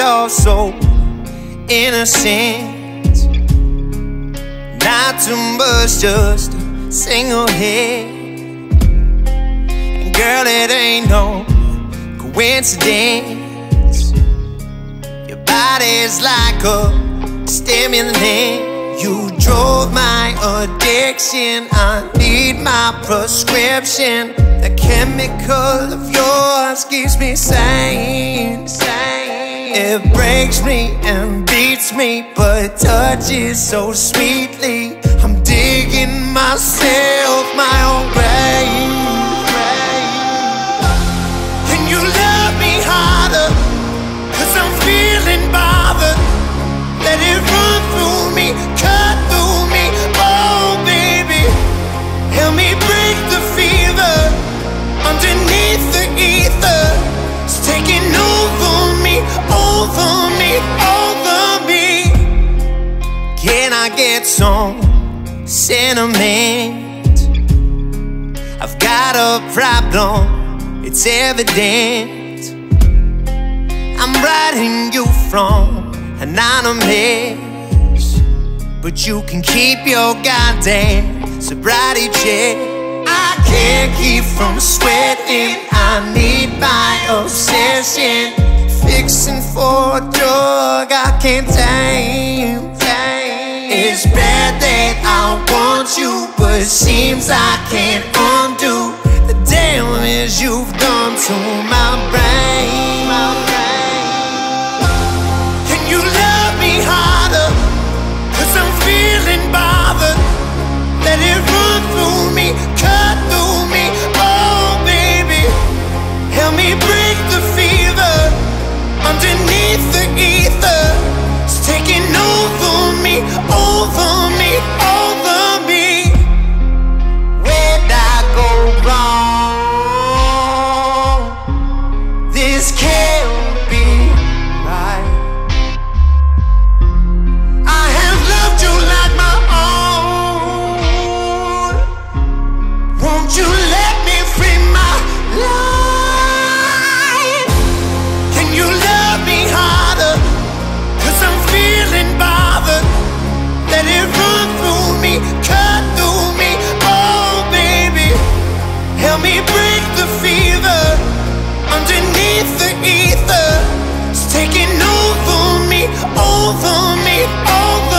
off so innocent. Not too much, just a single hit. And girl, it ain't no coincidence. Your body's like a stimulant. You drove my addiction. I need my prescription. The chemical of yours keeps me sane. It breaks me and beats me, but touches so sweetly. I'm digging myself my own grave. And you love me harder, 'cause I'm feeling bothered. Let it run through me, cut through me, oh baby. Help me break the fever underneath the ether. It's taking over me, over me, over me. Can I get some sentiment? I've got a problem, it's evident. I'm writing you from anonymous, but you can keep your goddamn sobriety check. I can't keep from sweating. I need my obsession. Fixing for a drug I can't tame. It's bad that I want you, but it seems I can't undo the damage you've done to my brain. Can you love me harder, 'cause I'm feeling bothered. Let it run through me, cut through me, oh baby. Help me break the fever underneath the ether. It's taking over me, over me, over me. Where'd I go wrong? This can't be right. I have loved you like my own. Won't you let me free my life? Can you love me harder, 'cause I'm feeling bothered. Let it run through me, cut through me, oh baby. Help me break the fever underneath the ether. It's taking over me, over me, over